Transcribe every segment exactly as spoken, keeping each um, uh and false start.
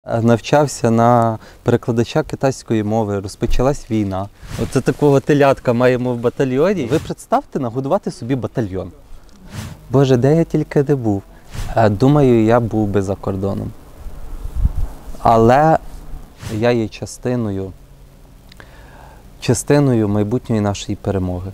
Навчався на перекладача китайської мови, розпочалась війна. Оце такого телятка маємо в батальйоні. Ви представте, нагодувати собі батальйон. Боже, де я тільки не був. Думаю, я був би за кордоном. Але я є частиною, частиною майбутньої нашої перемоги.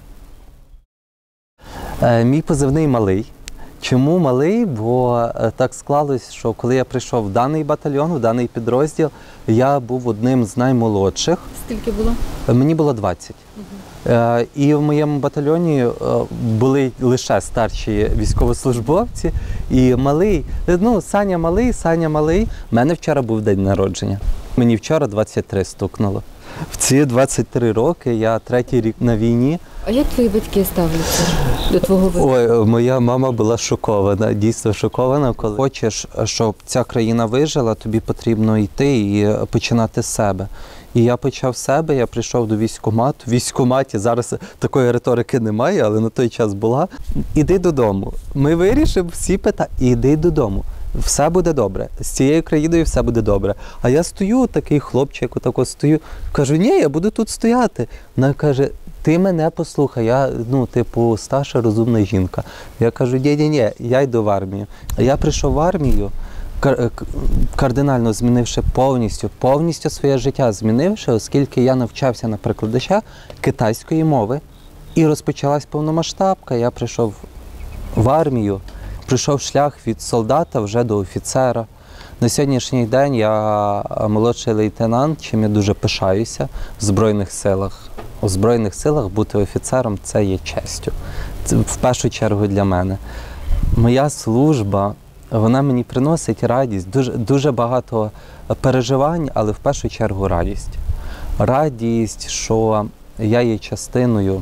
Мій позивний «Малий». Чому малий? Бо так склалось, що коли я прийшов в даний батальйон, в даний підрозділ, я був одним з наймолодших. Скільки було? Мені було двадцять. Угу. І в моєму батальйоні були лише старші військовослужбовці. І малий, ну, Саня малий, Саня малий. У мене вчора був день народження. Мені вчора двадцять три стукнуло. В ці двадцять три роки я третій рік на війні. А як твої батьки ставляться до твого вибору? Ой, моя мама була шокована, дійсно шокована. Коли хочеш, щоб ця країна вижила, тобі потрібно йти і починати з себе. І я почав з себе, я прийшов до військкомату. В військкоматі зараз такої риторики немає, але на той час була. Іди додому. Ми вирішимо всі питання. Іди додому. Все буде добре. З цією країною все буде добре. А я стою, такий хлопчик, отако стою. Кажу, ні, я буду тут стояти. Вона каже, ти мене послухай, я, ну, типу, старша, розумна жінка. Я кажу, ні-ні-ні, я йду в армію. А я прийшов в армію, кардинально змінивши повністю, повністю своє життя змінивши, оскільки я навчався на перекладача китайської мови. І розпочалась повномасштабка, я прийшов в армію. Прийшов шлях від солдата вже до офіцера. На сьогоднішній день я молодший лейтенант, чим я дуже пишаюся в Збройних силах. У Збройних силах бути офіцером – це є честю. Це в першу чергу для мене. Моя служба, вона мені приносить радість, дуже, дуже багато переживань, але в першу чергу радість. Радість, що я є частиною,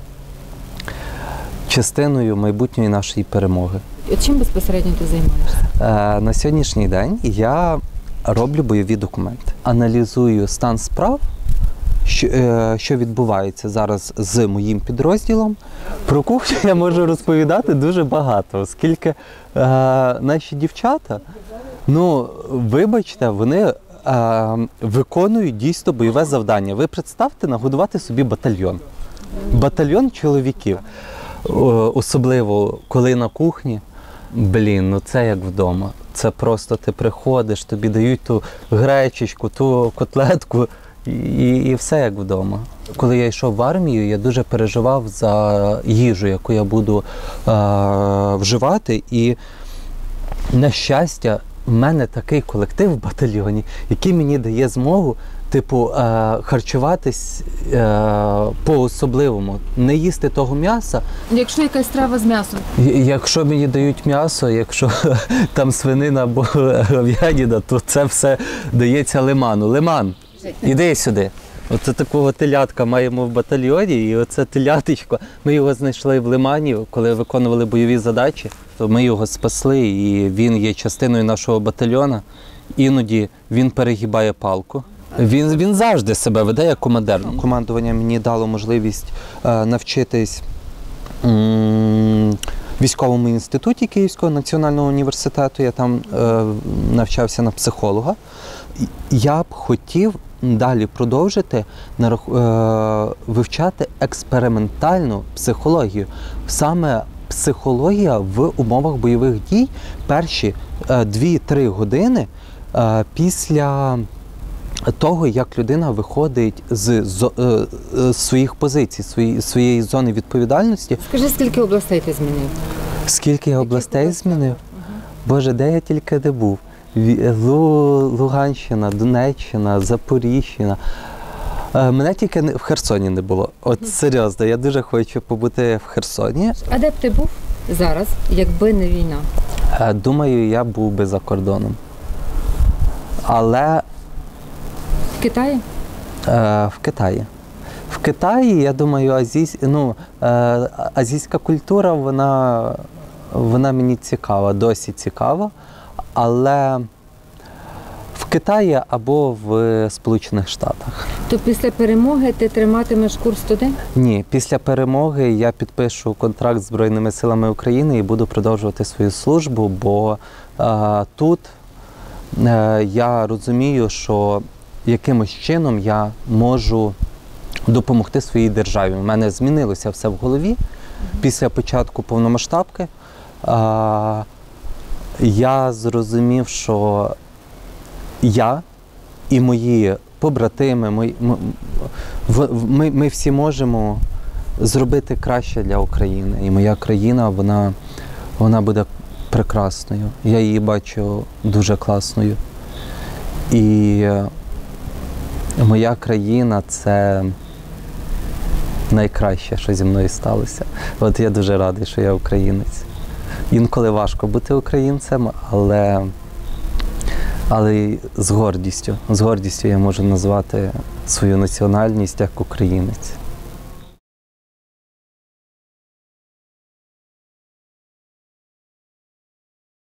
частиною майбутньої нашої перемоги. Чим безпосередньо ти займаєшся? На сьогоднішній день я роблю бойові документи. Аналізую стан справ, що, що відбувається зараз з моїм підрозділом. Про кухню я можу розповідати дуже багато, оскільки е, наші дівчата, ну, вибачте, вони е, виконують дійсно бойове завдання. Ви представте, нагодувати собі батальйон. Батальйон чоловіків. Особливо, коли на кухні. Блін, ну це як вдома. Це просто ти приходиш, тобі дають ту гречечку, ту котлетку і, і все як вдома. Коли я йшов в армію, я дуже переживав за їжу, яку я буду е, вживати. І, на щастя, в мене такий колектив в батальйоні, який мені дає змогу типу, е, харчуватись е, по-особливому, не їсти того м'яса. Якщо якась страва з м'ясом? Якщо мені дають м'ясо, якщо там свинина або говядина, то це все дається лиману. Лиман, іди сюди. Оце такого телятка маємо в батальйоні, і оце теляточко, ми його знайшли в Лимані, коли виконували бойові задачі, то ми його спасли, і він є частиною нашого батальйона. Іноді він перегибає палку. Він, він завжди себе веде як командир. Командування мені дало можливість е, навчитись м, в військовому інституті Київського національного університету. Я там е, навчався на психолога. Я б хотів далі продовжити е, вивчати експериментальну психологію. Саме психологія в умовах бойових дій перші е, дві-три години е, після того, як людина виходить з, з, з своїх позицій, свої, своєї зони відповідальності. Скажи, скільки областей ти змінив? Скільки я областей змінив? Ага. Боже, де я тільки не був? Луганщина, Донеччина, Запоріжжя. Мене тільки в Херсоні не було. От серйозно, я дуже хочу побути в Херсоні. А де б ти був зараз, якби не війна? Думаю, я був би за кордоном. Але в Китаї? Е, в Китаї. В Китаї, я думаю, азійсь, ну, е, азійська культура, вона, вона мені цікава, досі цікава, але в Китаї або в Сполучених Штатах. То після перемоги ти триматимеш курс туди? Ні, після перемоги я підпишу контракт з Збройними силами України і буду продовжувати свою службу, бо е, тут е, я розумію, що якимось чином я можу допомогти своїй державі. У мене змінилося все в голові після початку повномасштабки. Е, я зрозумів, що я і мої побратими, мої, м- в- ми, ми всі можемо зробити краще для України. І моя країна, вона, вона буде прекрасною. Я її бачу дуже класною. І е, моя країна – це найкраще, що зі мною сталося. От я дуже радий, що я українець. Інколи важко бути українцем, але, але з гордістю. З гордістю я можу назвати свою національність як українець.